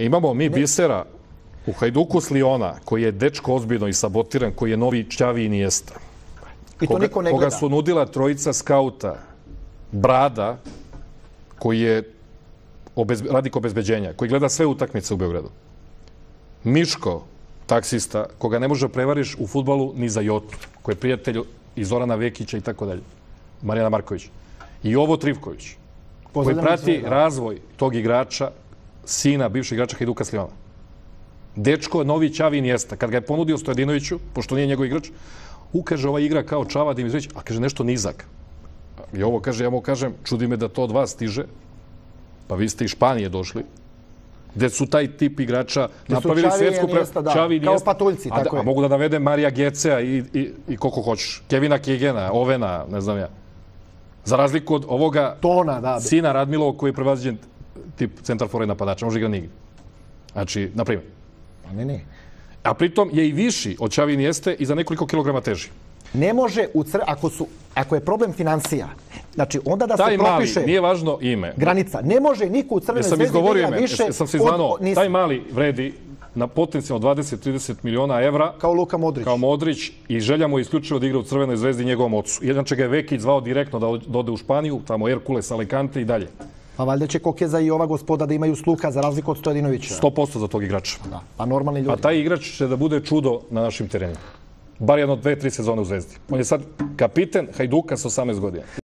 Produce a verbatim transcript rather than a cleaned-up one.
Imamo mi bisera u Hajduku s Liona, koji je dečko ozbiljno i sabotiran, koji je novi Xavi Iniesta. I to niko ne gleda. Koga su nudila trojica skauta, Brada, koji je radnik obezbeđenja, koji gleda sve utakmice u Beogradu. Miško, taksista, koga ne može prevariš u fudbalu ni za jotu, koji je prijatelj i Zorana Vekića i tako dalje. Marijana Marković. I Ovo Trivković, koji prati razvoj tog igrača, sina, bivšeg igrača Hajduka s Liona. Dečko, novi Xavi Iniesta. Kad ga je ponudio Stojadinoviću, pošto nije njegov igrač, ukaže ova igra kao Čava Dimitrić, a kaže nešto nizak. I ovo kaže, ja mu kažem, čudi me da to od vas stiže. Pa vi ste iz Španije došli, gde su taj tip igrača napravili svetsku pre... Xavi Iniesta. Kao patuljci, tako je. A mogu da navedem Marija Gecea i, i, i koliko hoćeš. Kevina Kegena, Ovena, ne znam ja. Za razliku od ovoga Tona, da, sina Radmilovog koji je prevaziđen tip centarfora i napadača. Može igra nigdje. Znači, na primjer. Ne, ne. A pritom je i viši od Xavi Inieste i za nekoliko kilograma teži. Ne može, u cr... ako, su... ako je problem financija, znači onda da taj se propiše... Taj mali, nije važno ime. Granica. Ne može niko u Crvenoj zvezdi da igra više... Jesam se izvanuo, od... taj mali vredi na potencijalno dvadeset do trideset miliona evra. Kao Luka Modrić. Kao Modrić i želja mu je isključivo da igra u Crvenoj zvezdi njegovom ocu. Jedan će ga je Vekić zvao direktno da ode u Španiju, tamo Herkules, Alicante i dalje. Pa valjda će Kokeza i ova gospoda da imaju sluha za razliku od Stojadinovića. sto posto za tog igrača. Da, pa normalni ljudi. A taj igrač će da bude čudo na našim terenima. Bar jedno, dve, tri sezone u Zvezdi. On je sad kapiten Hajduka sa osamnaest godina.